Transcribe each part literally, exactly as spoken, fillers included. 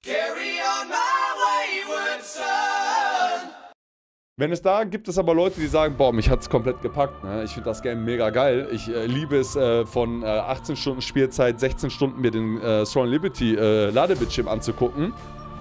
Wenn es da gibt es aber Leute, die sagen, boah, mich hat's komplett gepackt, ne? Ich finde das Game mega geil. Ich äh, liebe es, äh, von äh, achtzehn Stunden Spielzeit, sechzehn Stunden mir den äh, Throne Liberty äh, Ladebildschirm anzugucken.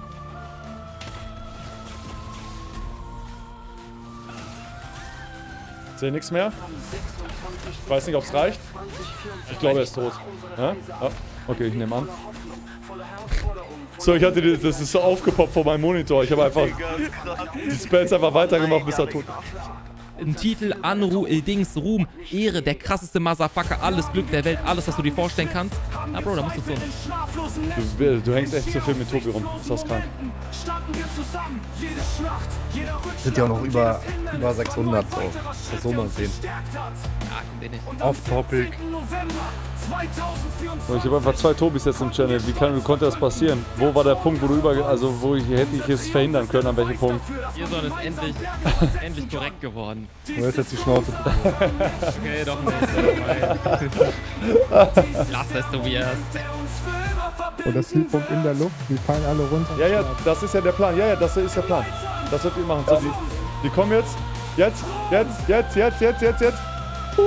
Ich sehe nichts mehr. Ich weiß nicht, ob es reicht. Ich glaube, er ist tot. Ja? Ah, okay, ich nehme an. So, ich hatte die, das ist so aufgepoppt vor meinem Monitor. Ich habe einfach die Spells einfach weitergemacht, bis er tot ist. Ein Titel, Anru, Dings, Ruhm, Ehre, der krasseste Motherfucker, alles Glück der Welt, alles, was du dir vorstellen kannst. Na, Bro, da musst du so. Du, du hängst echt zu viel mit Tobi rum. Ist das krank? Sind ja auch noch über, über sechshundert, so. Das so mal sehen. Off-Topic. So, ich habe einfach zwei Tobis jetzt im Channel. Wie, kann, wie konnte das passieren? Wo war der Punkt, wo du über, also wo ich, hätte ich es verhindern können, an welchem Punkt? Ihr Sohn ist endlich, endlich korrekt geworden. Du hast jetzt die Schnauze. Okay, doch nicht. Lass es, Tobias. Und das Zielpunkt in der Luft, die fallen alle runter. Ja, ja, das ist ja der Plan. Ja, ja, das ist der Plan. Das wird wir machen. So, die, die kommen jetzt. Jetzt, jetzt, jetzt, jetzt, jetzt, jetzt, jetzt. Uh.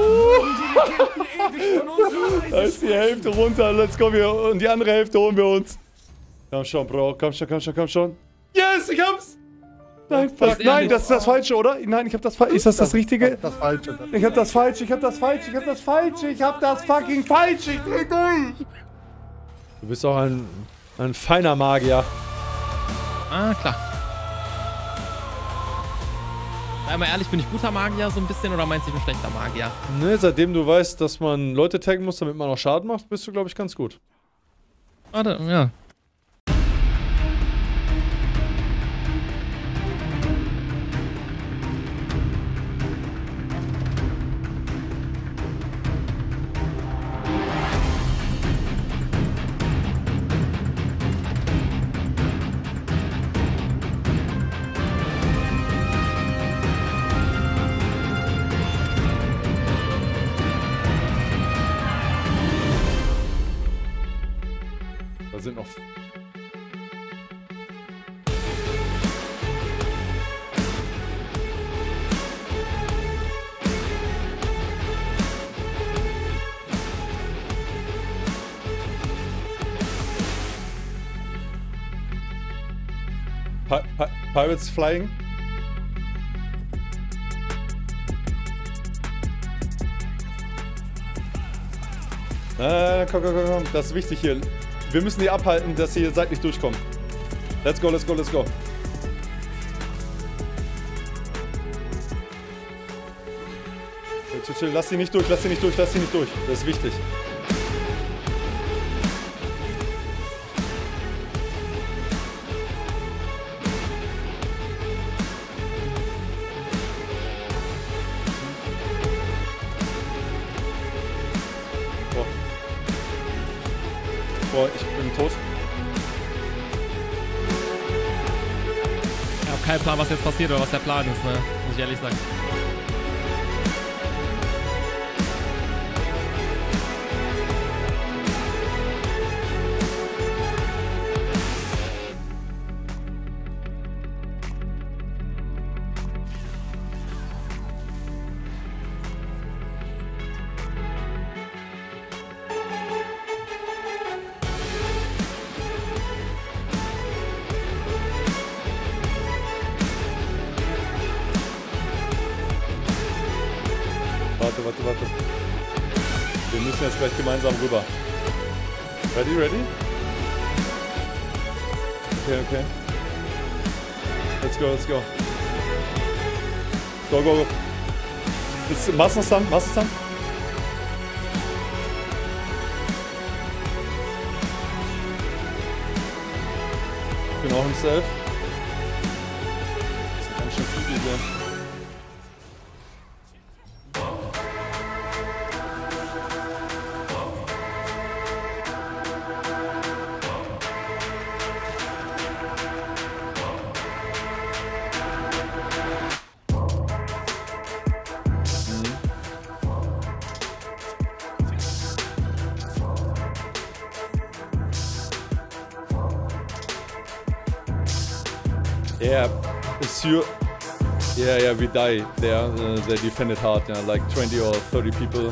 Da ist die Hälfte runter. Let's go. Wir, und die andere Hälfte holen wir uns. Komm schon, Bro. Komm schon, komm schon, komm schon. Yes, ich hab's. Nein, das, nein, das ist das Falsche, oder? Nein, ich hab das Falsche. Ist das das Richtige? Das Falsche. Das Ich hab das Falsche, ich hab das Falsche, ich hab das Falsche, ich hab das fucking Falsche. Ich dreh durch. Du bist auch ein, ein feiner Magier. Ah, klar. Einmal ehrlich, bin ich guter Magier so ein bisschen oder meinst du, ich bin schlechter Magier? Ne, seitdem du weißt, dass man Leute taggen muss, damit man auch Schaden macht, bist du, glaube ich, ganz gut. Warte, ja. Da sind noch... Pi Pi Pirates Flying. Äh, komm, komm, komm, komm. Das ist wichtig hier. Wir müssen die abhalten, dass sie hier seitlich durchkommen. Let's go, let's go, let's go. Chill, chill. Lass sie nicht durch, lass sie nicht durch, lass sie nicht durch. Das ist wichtig. Boah, ich bin tot. Ich habe keinen Plan, was jetzt passiert oder was der Plan ist, ne? Muss ich ehrlich sagen. Warte, warte, warte. Wir müssen jetzt gleich gemeinsam rüber. Ready, ready? Okay, okay. Let's go, let's go. Go, go, go. Ist Massenstand, Massenstand. Genau, himself. Das ist ganz schön viel hier. Yeah, it's your... Yeah, yeah, we die there. Uh, they defended hard, yeah, like twenty or thirty people.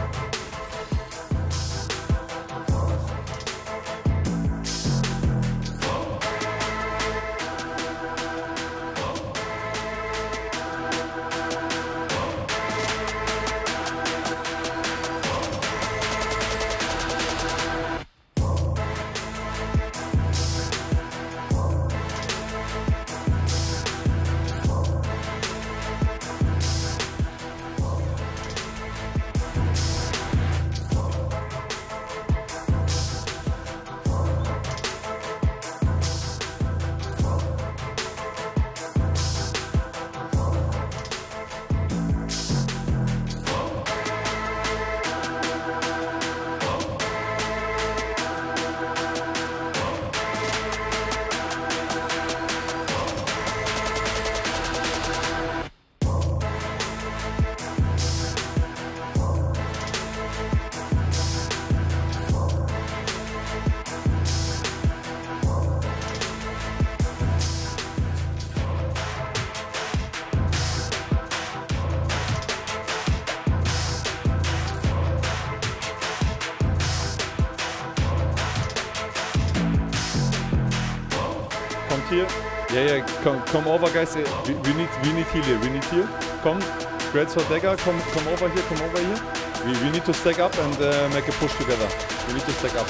Here. Yeah, yeah, come, come over, guys. We, we need, we need heal here. We need heal. Come, Great Sword Dagger. Come, come over here. Come over here. We, we need to stack up and uh, make a push together. We need to stack up.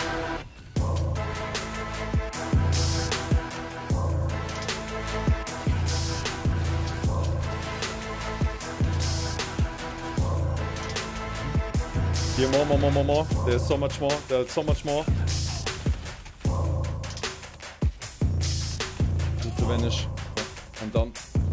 Here, more, more, more, more, more. There's so much more. There's so much more. Vanish. I'm done.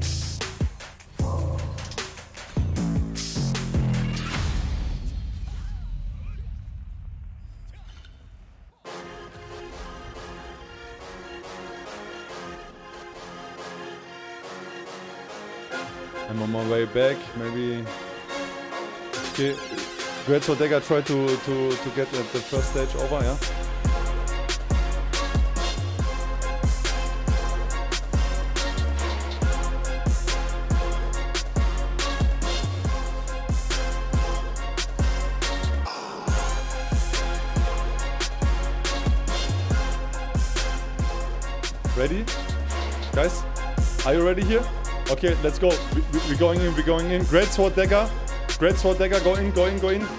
I'm on my way back. Maybe. Okay. Great Sword Dagger try to to to get the, the first stage over. Yeah. Ready? Guys? Are you ready here? Okay, let's go. We, we, we're going in, we're going in. Great Sword Dagger. Great Sword Dagger, go in, go in, go in.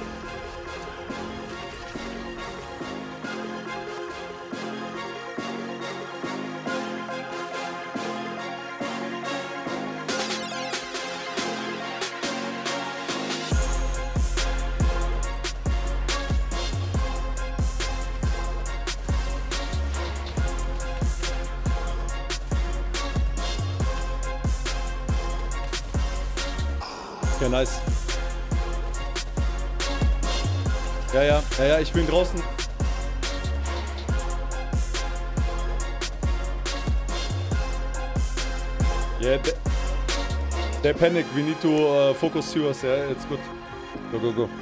Okay, nice. Ja, ja, ja, ja, ich bin draußen. Yeah, they, they panic. We need to uh, focus yours. Yeah, it's good. Go, go, go.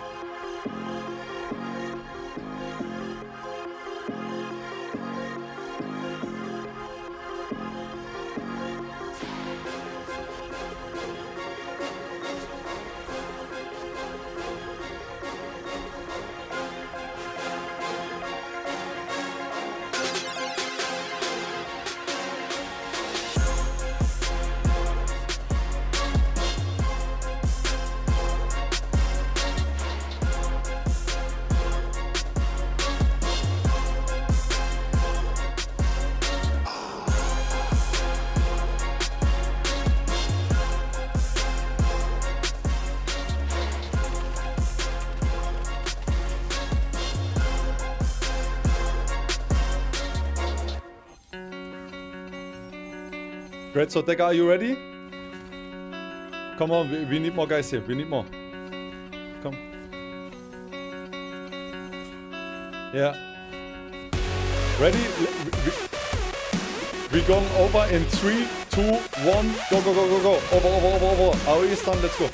Great Sword Dagger, are you ready? Come on, we, we need more guys here. We need more. Come. Yeah. Ready? We, we, we going over in three, two, one. Go, go, go, go, go. Over, over, over, over. Our is done. Let's go.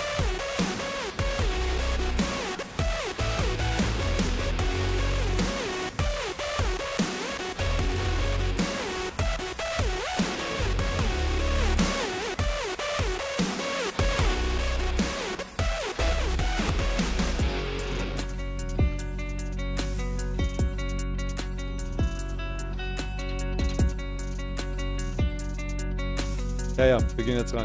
Ja, ja, wir gehen jetzt rein.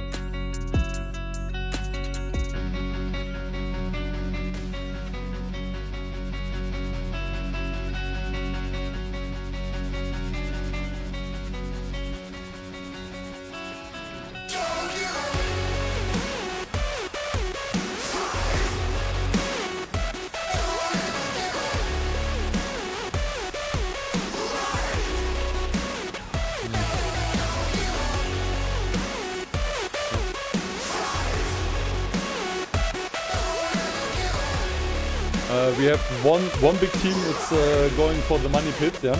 Uh, we have one one big team that's uh, going for the money pit, yeah.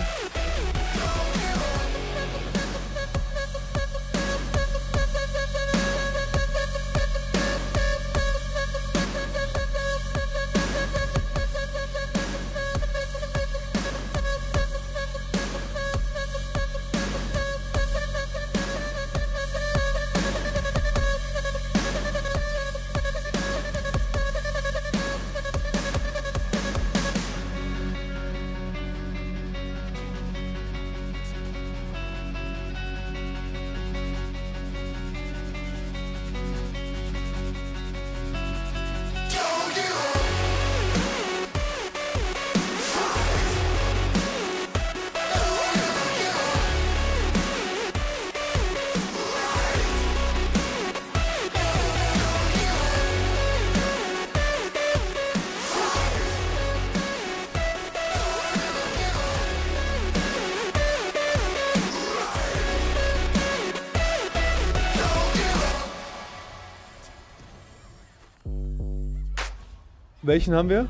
Welchen haben wir?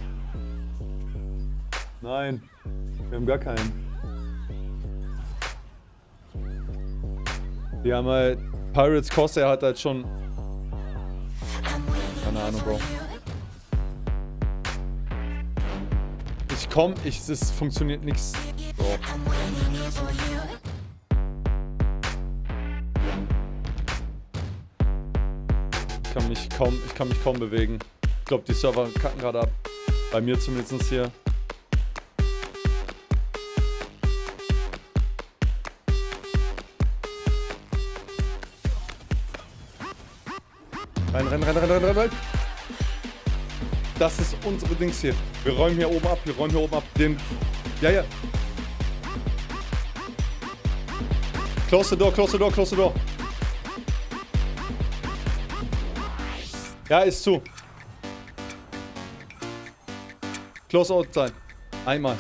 Nein, wir haben gar keinen. Die haben halt... Pirates Corsair hat halt schon... Keine Ahnung, Bro. Ich komm, ich... Es funktioniert nix. Bro. Ich kann mich kaum... Ich kann mich kaum bewegen. Ich glaube, die Server kacken gerade ab. Bei mir zumindest hier. Rein, rein, rein, rein, rein, rein, rein. Das ist unsere Dings hier. Wir räumen hier oben ab, wir räumen hier oben ab. Den... Ja, ja. Close the door, close the door, close the door. Ja, ist zu. Close out sein. Einmal.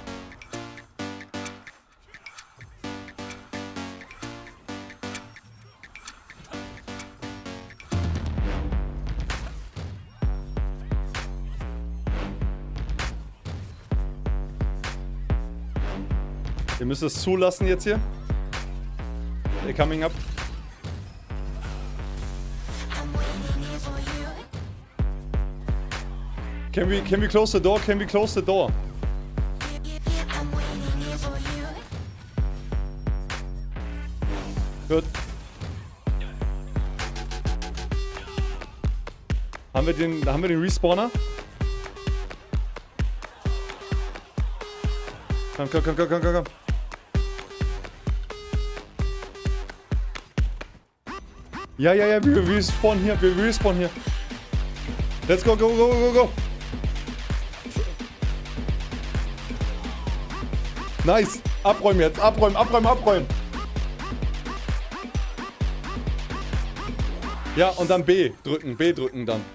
Ihr müsst es zulassen jetzt hier. They're coming up. Can we, can we close the door? Can we close the door? Gut. Haben wir den, haben wir den Respawner? Komm, komm, komm, komm, komm, komm. Ja, ja, ja, wir, wir respawnen hier, wir respawnen hier. Let's go, go, go, go, go. Nice. Abräumen jetzt. Abräumen, abräumen, abräumen. Ja, und dann B drücken. B drücken dann.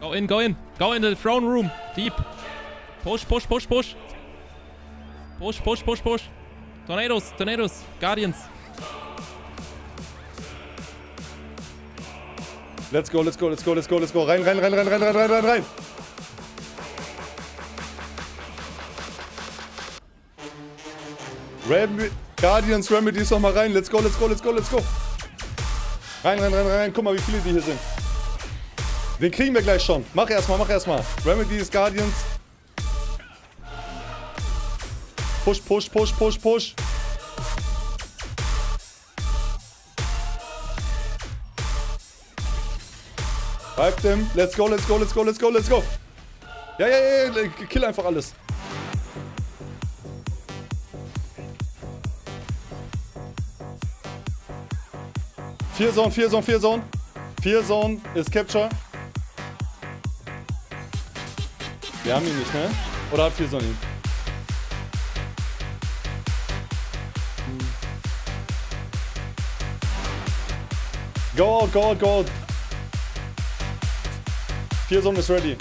Go in, go in. Go in the throne room. Deep. Push, push, push, push. Push, push, push, push. Tornadoes, Tornadoes. Guardians. Let's go, let's go, let's go, let's go, let's go. Rein, rein, rein, rein, rein, rein, rein, rein, rein. Rem Guardians, Remedies noch mal rein. Let's go, let's go, let's go, let's go. Rein, rein, rein, rein. Guck mal, wie viele die hier sind. Den kriegen wir gleich schon. Mach erstmal, mach erstmal. Remedies, Guardians. Push, push, push, push, push. Reibt dem. Let's go, let's go, let's go, let's go, let's go. Ja, ja, ja, ja. Kill einfach alles. Vier Zone, vier Zone, vier Zone. Vier Zone ist Capture. Wir haben ihn nicht, ne? Oder hat vier Zone ihn? Go out, go out, go out. Vier Zone ist ready.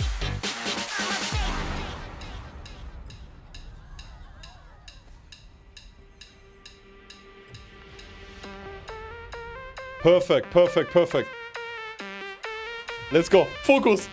Perfect, perfect, perfect. Let's go. Fokus.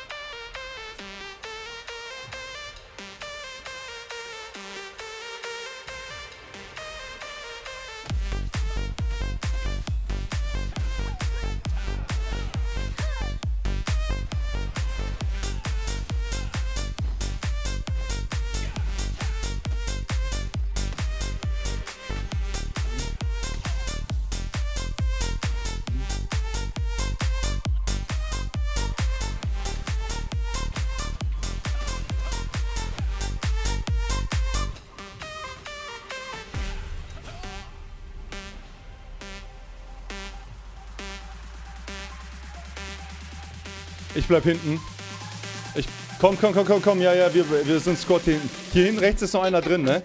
Ich bleib hinten. Ich. Komm, komm, komm, komm, komm. Ja, ja, wir, wir sind Squad hier hinten. Hier hinten rechts ist noch einer drin, ne?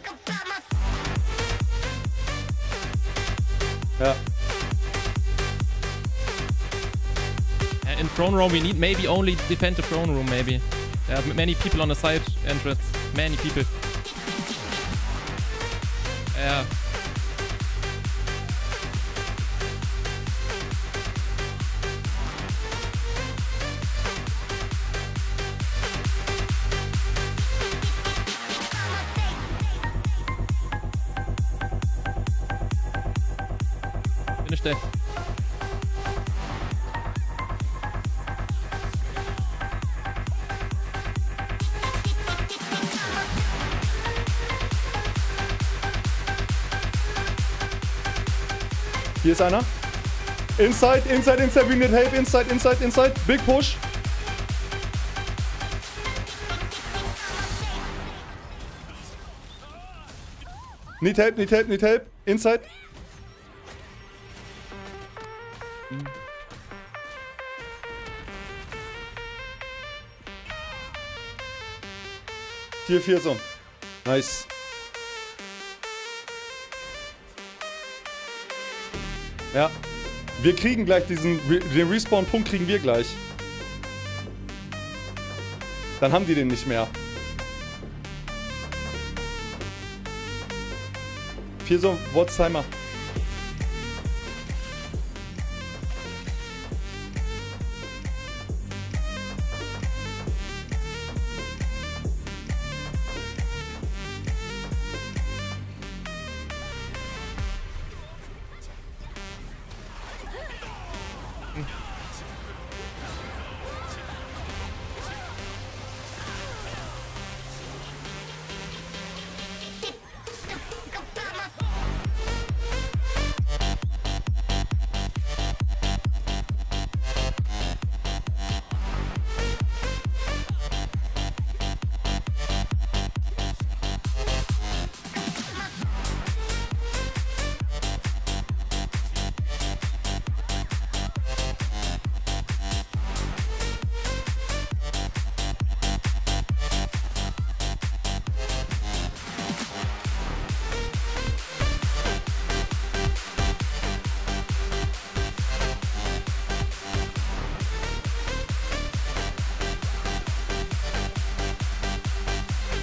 Ja. In throne room, we need maybe only defend the throne room, maybe. There are many people on the side entrance. Many people. Yeah. Finish there. Hier ist einer. Inside, inside, inside. We need help. Inside, inside, inside. Big push. Need help, need help, need help. Inside. Tier vier so. Nice. Ja. Wir kriegen gleich diesen... Den Respawn-Punkt kriegen wir gleich. Dann haben die den nicht mehr. Vier so, what's Timer?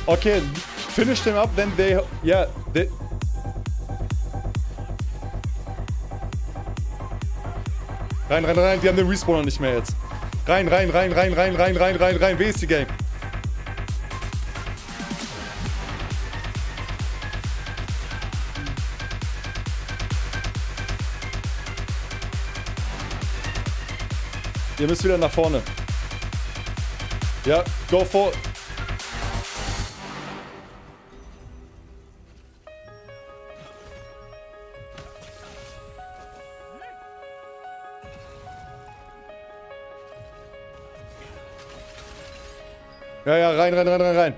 Okay, finish them up, then they... Yeah, they... Rein, rein, rein, die haben den Respawner nicht mehr jetzt. Rein, rein, rein, rein, rein, rein, rein, rein, rein. Wie ist die Game? Ihr müsst wieder nach vorne. Ja, go for... Ja, ja, rein, rein, rein, rein, rein.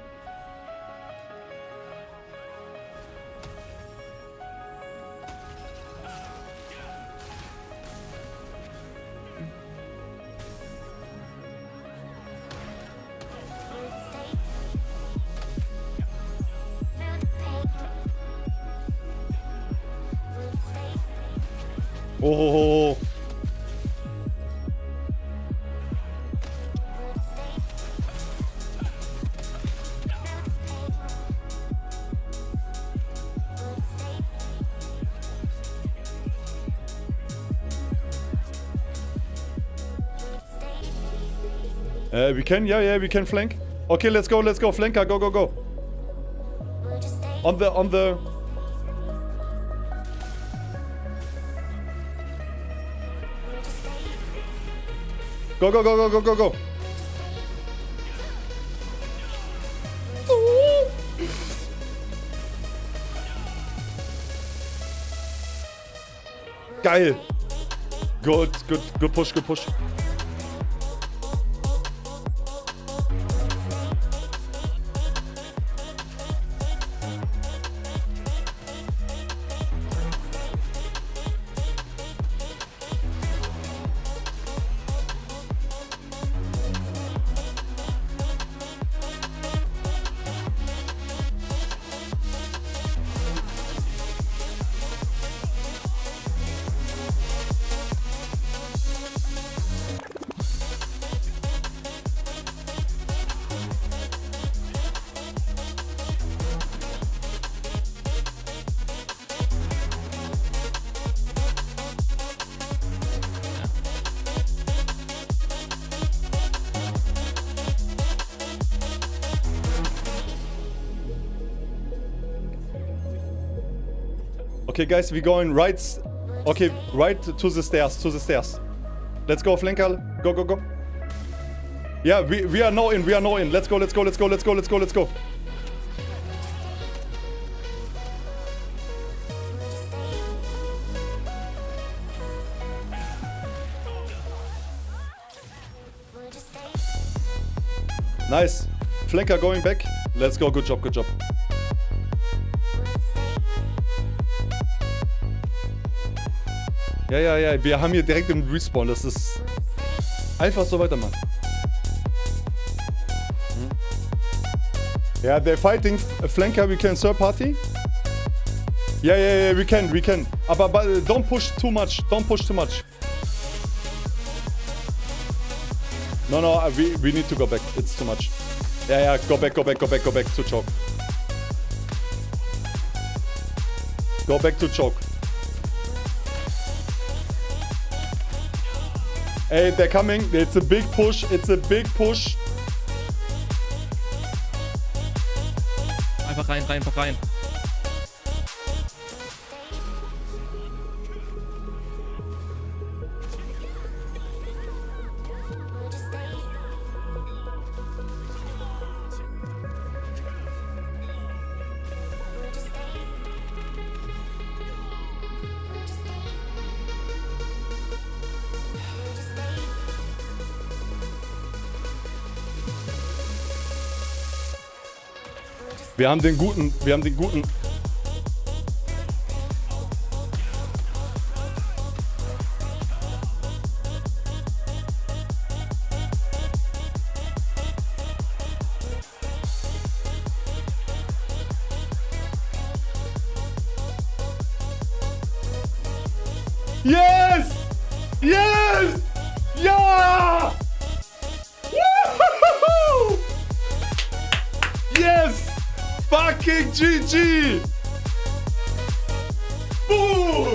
Oh, oh, oh, oh. Uh, we can, yeah, yeah, we can flank. Okay, let's go, let's go, flanker, go, go, go. On the, on the... Go, go, go, go, go, go, go. Geil. Good, good, good push, good push. Okay, guys, we're going right. Okay, right to the stairs, to the stairs. Let's go, flanker. Go, go, go. Yeah, we, we are now in, we are now in. Let's go, let's go, let's go, let's go, let's go, let's go. Nice. Flanker going back. Let's go, good job, good job. Ja, ja, ja, wir haben hier direkt den Respawn, das ist einfach so weitermachen. Hm. Ja, they're fighting flanker, we can third party. Ja, ja, ja, we can, we can. Aber, aber don't push too much, don't push too much. No, no, we, we need to go back, it's too much. Ja, ja, go back, go back, go back, go back to choke. Go back to choke. Hey, they're coming. It's a big push. It's a big push. Einfach rein, rein, einfach rein. Wir haben den guten, wir haben den guten. Yes! Yes! Ja! Woohoo! Yeah! fucking G G! Boom!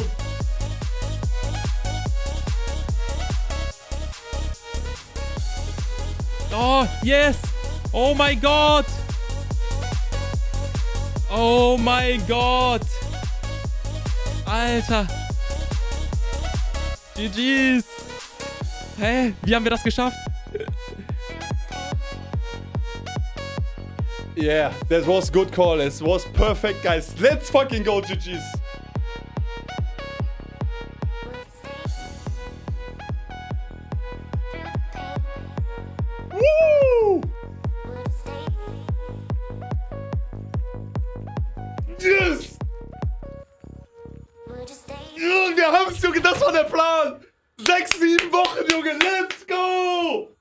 Oh, yes! Oh mein Gott! Oh mein Gott! Alter! G G's! Hä? Wie haben wir das geschafft? Yeah, that was good call. It was perfect, guys. Let's fucking go, G G's. Woo! Yes! Junge, wir haben's, Junge. Das war der Plan. Sechs, sieben Wochen, Junge. Let's go!